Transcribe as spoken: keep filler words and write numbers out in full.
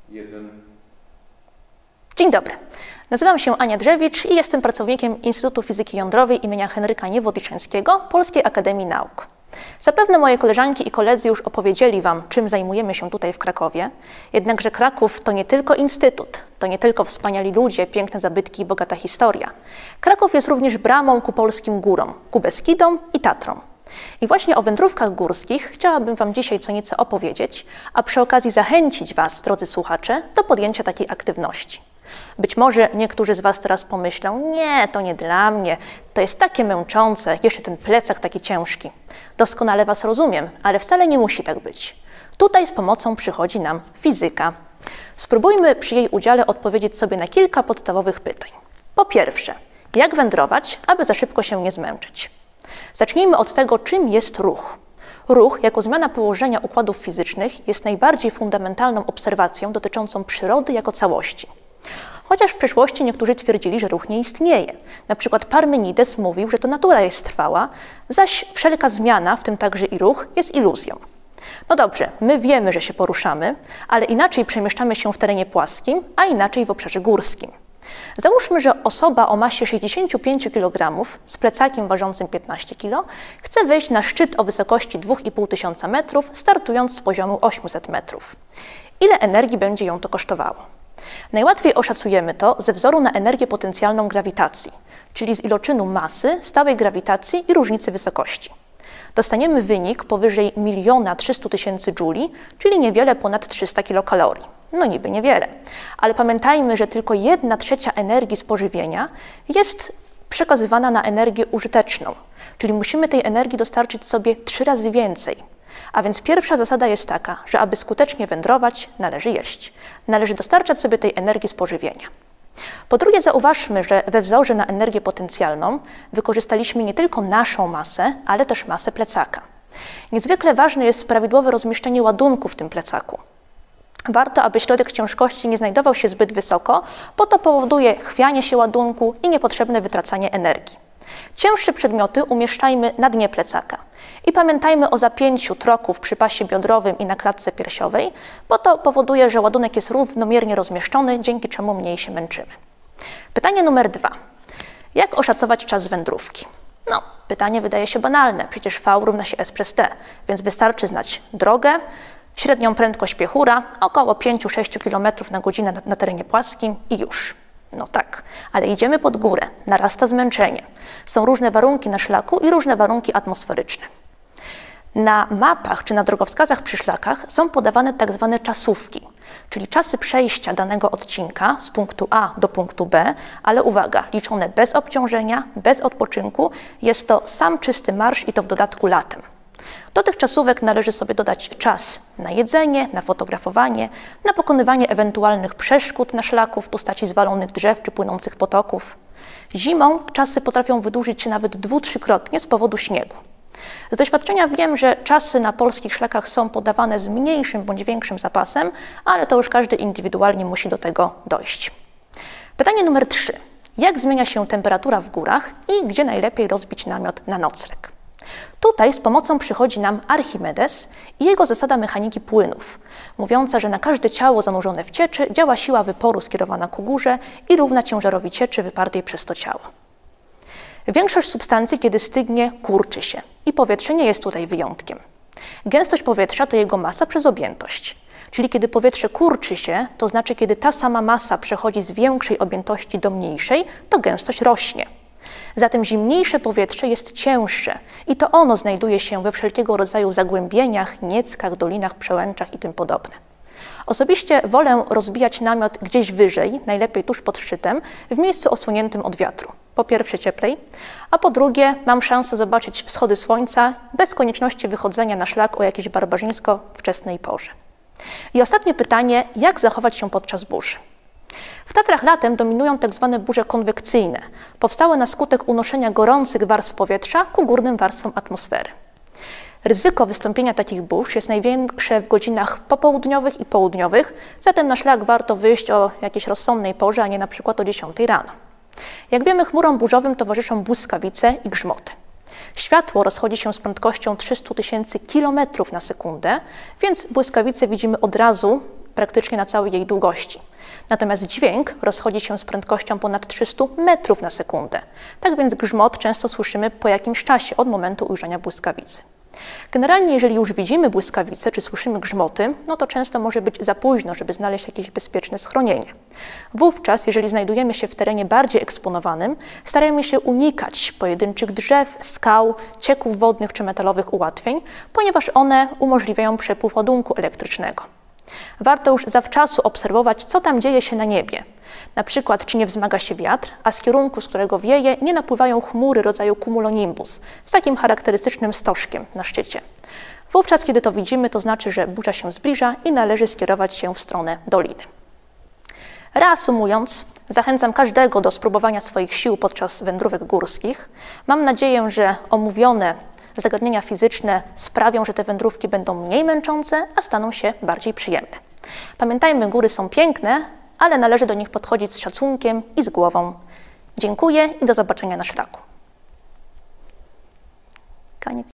Jeden. Dzień dobry. Nazywam się Ania Drzewicz i jestem pracownikiem Instytutu Fizyki Jądrowej imienia Henryka Niewodniczeńskiego Polskiej Akademii Nauk. Zapewne moje koleżanki i koledzy już opowiedzieli Wam, czym zajmujemy się tutaj w Krakowie, jednakże Kraków to nie tylko instytut, to nie tylko wspaniali ludzie, piękne zabytki i bogata historia. Kraków jest również bramą ku polskim górom, ku Beskidom i Tatrom. I właśnie o wędrówkach górskich chciałabym Wam dzisiaj co nieco opowiedzieć, a przy okazji zachęcić Was, drodzy słuchacze, do podjęcia takiej aktywności. Być może niektórzy z Was teraz pomyślą, nie, to nie dla mnie, to jest takie męczące, jeszcze ten plecak taki ciężki. Doskonale Was rozumiem, ale wcale nie musi tak być. Tutaj z pomocą przychodzi nam fizyka. Spróbujmy przy jej udziale odpowiedzieć sobie na kilka podstawowych pytań. Po pierwsze, jak wędrować, aby za szybko się nie zmęczyć? Zacznijmy od tego, czym jest ruch. Ruch, jako zmiana położenia układów fizycznych, jest najbardziej fundamentalną obserwacją dotyczącą przyrody jako całości. Chociaż w przeszłości niektórzy twierdzili, że ruch nie istnieje. Na przykład Parmenides mówił, że to natura jest trwała, zaś wszelka zmiana, w tym także i ruch, jest iluzją. No dobrze, my wiemy, że się poruszamy, ale inaczej przemieszczamy się w terenie płaskim, a inaczej w obszarze górskim. Załóżmy, że osoba o masie sześćdziesięciu pięciu kilogramów z plecakiem ważącym piętnaście kilogramów chce wejść na szczyt o wysokości dwa i pół tysiąca metrów, startując z poziomu ośmiuset metrów. Ile energii będzie ją to kosztowało? Najłatwiej oszacujemy to ze wzoru na energię potencjalną grawitacji, czyli z iloczynu masy, stałej grawitacji i różnicy wysokości. Dostaniemy wynik powyżej miliona trzystu tysięcy jouli, czyli niewiele ponad trzysta kilokalorii. No niby niewiele, ale pamiętajmy, że tylko jedna trzecia energii z pożywienia jest przekazywana na energię użyteczną, czyli musimy tej energii dostarczyć sobie trzy razy więcej. A więc pierwsza zasada jest taka, że aby skutecznie wędrować, należy jeść. Należy dostarczać sobie tej energii z pożywienia. Po drugie, zauważmy, że we wzorze na energię potencjalną wykorzystaliśmy nie tylko naszą masę, ale też masę plecaka. Niezwykle ważne jest prawidłowe rozmieszczenie ładunku w tym plecaku. Warto, aby środek ciężkości nie znajdował się zbyt wysoko, bo to powoduje chwianie się ładunku i niepotrzebne wytracanie energii. Cięższe przedmioty umieszczajmy na dnie plecaka. I pamiętajmy o zapięciu troków przy pasie biodrowym i na klatce piersiowej, bo to powoduje, że ładunek jest równomiernie rozmieszczony, dzięki czemu mniej się męczymy. Pytanie numer dwa. Jak oszacować czas wędrówki? No, pytanie wydaje się banalne, przecież V równa się S przez T, więc wystarczy znać drogę, średnią prędkość piechura, około pięć do sześciu kilometrów na godzinę na, na terenie płaskim i już. No tak, ale idziemy pod górę, narasta zmęczenie. Są różne warunki na szlaku i różne warunki atmosferyczne. Na mapach czy na drogowskazach przy szlakach są podawane tak zwane czasówki, czyli czasy przejścia danego odcinka z punktu A do punktu B, ale uwaga, liczone bez obciążenia, bez odpoczynku, jest to sam czysty marsz i to w dodatku latem. Do tych czasówek należy sobie dodać czas na jedzenie, na fotografowanie, na pokonywanie ewentualnych przeszkód na szlaku w postaci zwalonych drzew czy płynących potoków. Zimą czasy potrafią wydłużyć się nawet dwu-, trzykrotnie z powodu śniegu. Z doświadczenia wiem, że czasy na polskich szlakach są podawane z mniejszym bądź większym zapasem, ale to już każdy indywidualnie musi do tego dojść. Pytanie numer trzy. Jak zmienia się temperatura w górach i gdzie najlepiej rozbić namiot na nocleg? Tutaj z pomocą przychodzi nam Archimedes i jego zasada mechaniki płynów, mówiąca, że na każde ciało zanurzone w cieczy działa siła wyporu skierowana ku górze i równa ciężarowi cieczy wypartej przez to ciało. Większość substancji, kiedy stygnie, kurczy się i powietrze nie jest tutaj wyjątkiem. Gęstość powietrza to jego masa przez objętość, czyli kiedy powietrze kurczy się, to znaczy kiedy ta sama masa przechodzi z większej objętości do mniejszej, to gęstość rośnie. Zatem zimniejsze powietrze jest cięższe i to ono znajduje się we wszelkiego rodzaju zagłębieniach, nieckach, dolinach, przełęczach i tym podobne. Osobiście wolę rozbijać namiot gdzieś wyżej, najlepiej tuż pod szczytem, w miejscu osłoniętym od wiatru. Po pierwsze cieplej, a po drugie mam szansę zobaczyć wschody słońca bez konieczności wychodzenia na szlak o jakiejś barbarzyńsko wczesnej porze. I ostatnie pytanie, jak zachować się podczas burzy? W Tatrach latem dominują tak zwane burze konwekcyjne, powstałe na skutek unoszenia gorących warstw powietrza ku górnym warstwom atmosfery. Ryzyko wystąpienia takich burz jest największe w godzinach popołudniowych i południowych, zatem na szlak warto wyjść o jakiejś rozsądnej porze, a nie na przykład o dziesiątej rano. Jak wiemy, chmurom burzowym towarzyszą błyskawice i grzmoty. Światło rozchodzi się z prędkością trzystu tysięcy kilometrów na sekundę, więc błyskawice widzimy od razu praktycznie na całej jej długości. Natomiast dźwięk rozchodzi się z prędkością ponad trzysta metrów na sekundę. Tak więc grzmot często słyszymy po jakimś czasie od momentu ujrzenia błyskawicy. Generalnie, jeżeli już widzimy błyskawice czy słyszymy grzmoty, no to często może być za późno, żeby znaleźć jakieś bezpieczne schronienie. Wówczas, jeżeli znajdujemy się w terenie bardziej eksponowanym, starajmy się unikać pojedynczych drzew, skał, cieków wodnych czy metalowych ułatwień, ponieważ one umożliwiają przepływ ładunku elektrycznego. Warto już zawczasu obserwować, co tam dzieje się na niebie. Na przykład, czy nie wzmaga się wiatr, a z kierunku, z którego wieje, nie napływają chmury rodzaju cumulonimbus z takim charakterystycznym stożkiem na szczycie. Wówczas, kiedy to widzimy, to znaczy, że burza się zbliża i należy skierować się w stronę doliny. Reasumując, zachęcam każdego do spróbowania swoich sił podczas wędrówek górskich. Mam nadzieję, że omówione zagadnienia fizyczne sprawią, że te wędrówki będą mniej męczące, a staną się bardziej przyjemne. Pamiętajmy, góry są piękne, ale należy do nich podchodzić z szacunkiem i z głową. Dziękuję i do zobaczenia na szlaku. Koniec.